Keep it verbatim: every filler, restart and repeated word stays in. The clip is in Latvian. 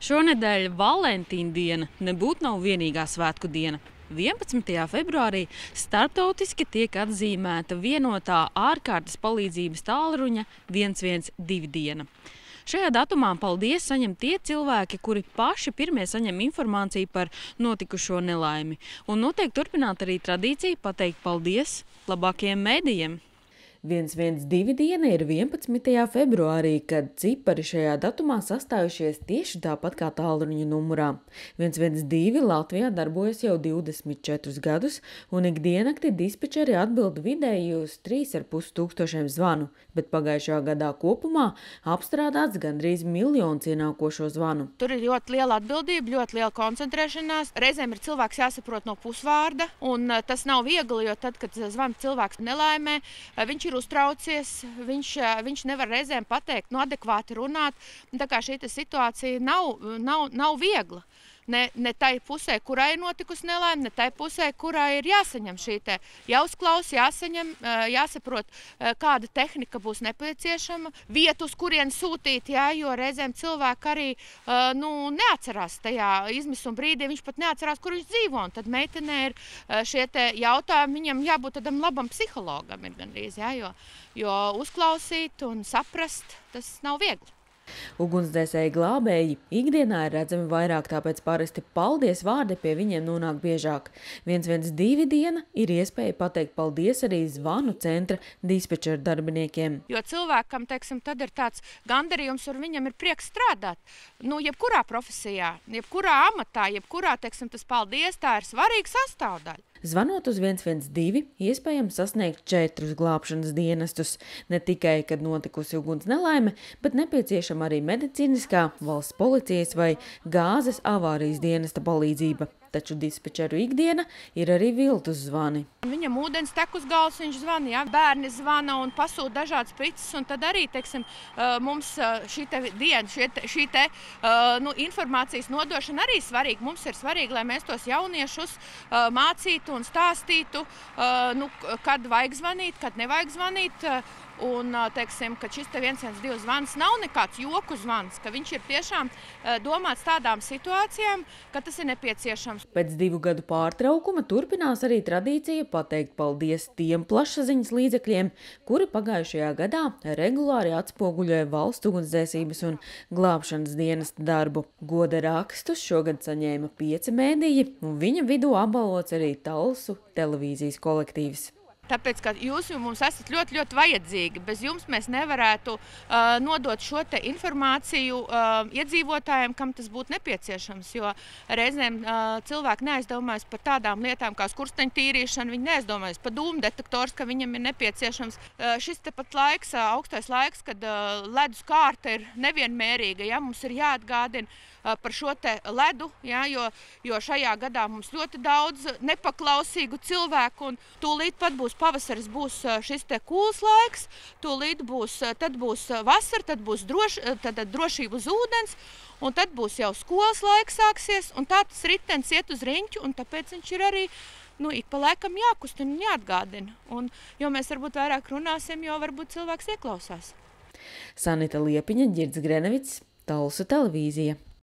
Šonedēļ Valentīna diena nebūtu nav vienīgā svētku diena. vienpadsmitajā februārī starptautiski tiek atzīmēta vienotā ārkārtas palīdzības tālruņa viens viens divi diena. Šajā datumā paldies saņem tie cilvēki, kuri paši pirmie saņem informāciju par notikušo nelaimi. Un noteikti turpināt arī tradīciju pateikt paldies labākajiem mēdījiem. viens viens divi diena ir vienpadsmitajā februārī, kad cipari šajā datumā sastājušies tieši tāpat kā tālruņa numurā. viens viens divi Latvijā darbojas jau divdesmit četrus gadus, un ikdienakti dispečeri atbild vidēji uz trīs ar pus tūkstošiem zvanu, bet pagājušajā gadā kopumā apstrādāts gandrīz miljons ienākošo zvanu. Tur ir ļoti liela atbildība, ļoti liela koncentrēšanās. Reizēm ir cilvēks jāsaprot no pusvārda, un tas nav viegli, jo tad, kad zvana cilvēks nelaimē, viņš ir uztraucies, viņš, viņš nevar reizēm pateikt, no adekvāti runāt. Tā kā šī situācija nav, nav, nav viegla. Ne, ne tai pusē, kurai ir notikusi nelaime, ne tai pusē, kurai ir jāsaņem šī te jāuzklaus, jāsaņem, jāsaprot, kāda tehnika būs nepieciešama, vietu, uz kurien sūtīt, jā, jo reizēm cilvēki arī nu, neatcerās tajā izmisuma brīdī, viņš pat neatcerās, kur viņš dzīvo, un tad meitenē ir šie te jautājumi, viņam jābūt tādam labam psihologam ir gandrīz, jā, jo, jo uzklausīt un saprast, tas nav viegli. Ugunsdzēsēji glābēji ikdienā ir redzami vairāk, tāpēc parasti paldies vārdi pie viņiem nonāk biežāk. viens viens divi diena ir iespēja pateikt paldies arī zvanu centra dispečeru darbiniekiem. Jo cilvēkam, teiksim, tad ir tāds gandarījums, un viņam ir prieks strādāt. Nu, jebkurā profesijā, jebkurā amatā, jebkurā, teiksim, tas paldies, tā ir svarīga sastāvdaļa. Zvanot uz viens viens divi iespējams sasniegt četrus glābšanas dienestus, ne tikai, kad notikusi uguns nelaime, bet nepieciešama arī medicīniskā, valsts policijas vai gāzes avārijas dienesta palīdzība. Taču dispečeru ikdiena ir arī viltus zvani. Viņam ūdens tek uz galvas, viņš zvana, jā, bērni zvana un pasūta dažādas prices, un tad arī, teiksim, mums šī te diena, šī te, šī te nu, informācijas nodošana arī svarīga. Mums ir svarīgi, lai mēs tos jauniešus mācītu un stāstītu, nu, kad vajag zvanīt, kad nevajag zvanīt. Un, teiksim, ka šis te viens viens divi zvans nav nekāds joku zvans, ka viņš ir tiešām domāts tādām situācijām, ka tas ir nepieciešams. Pēc divu gadu pārtraukuma turpinās arī tradīcija pateikt paldies tiem plašsaziņas līdzekļiem, kuri pagājušajā gadā regulāri atspoguļoja valsts ugunsdzēsības un glābšanas dienesta darbu. Goda rakstus šogad saņēma pieci mēdīji, un viņa vidū apbalvots arī Talsu televīzijas kolektīvs. Tāpēc, ka jūs mums esat ļoti, ļoti vajadzīgi. Bez jums mēs nevarētu uh, nodot šo te informāciju uh, iedzīvotājiem, kam tas būtu nepieciešams, jo reizēm uh, cilvēki neaizdomājas par tādām lietām kā skursteņu tīrīšana, viņi neaizdomājas par dūmu detektors, ka viņam ir nepieciešams. Uh, šis te pat laiks, uh, augstais laiks, kad uh, ledus kārta ir nevienmērīga, ja, mums ir jāatgādina uh, par šo te ledu, ja, jo, jo šajā gadā mums ļoti daudz nepaklausīgu cilvēku, un tūlīt pat būs pavasaris, būs šis te kūls laiks, tūlīt būs, tad būs vasara, tad būs droš, tad drošība uz ūdens, un tad būs jau skolas laiks sāksies, un tā tas ritens iet uz riņķu, un tāpēc viņš ir arī, nu, ik pa laikam jākustina un jāatgādina. Un, jo mēs varbūt vairāk runāsim, jo varbūt cilvēks ieklausās. Sanita Liepiņa, Ģirds Grenevits, Talsu televīzija.